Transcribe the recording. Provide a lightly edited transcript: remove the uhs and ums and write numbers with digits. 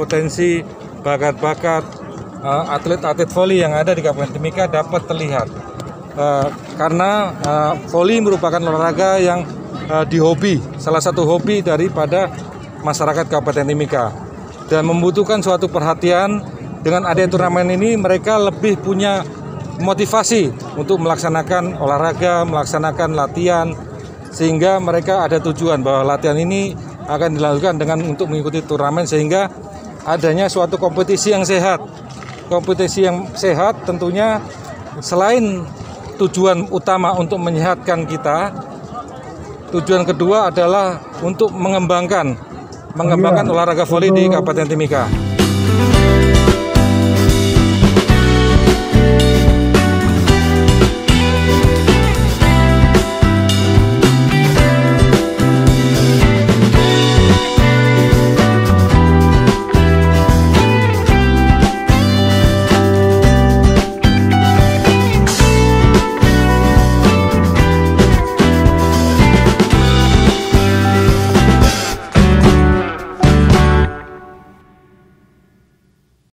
potensi bakat-bakat atlet-atlet voli yang ada di Kabupaten Timika dapat terlihat. Karena voli merupakan olahraga yang dihobi, salah satu hobi daripada masyarakat Kabupaten Timika, dan membutuhkan suatu perhatian. Dengan adanya turnamen ini mereka lebih punya motivasi untuk melaksanakan olahraga, melaksanakan latihan, sehingga mereka ada tujuan bahwa latihan ini akan dilakukan dengan untuk mengikuti turnamen, sehingga adanya suatu kompetisi yang sehat. Kompetisi yang sehat tentunya selain tujuan utama untuk menyehatkan kita, tujuan kedua adalah untuk mengembangkan olahraga voli di Kabupaten Timika.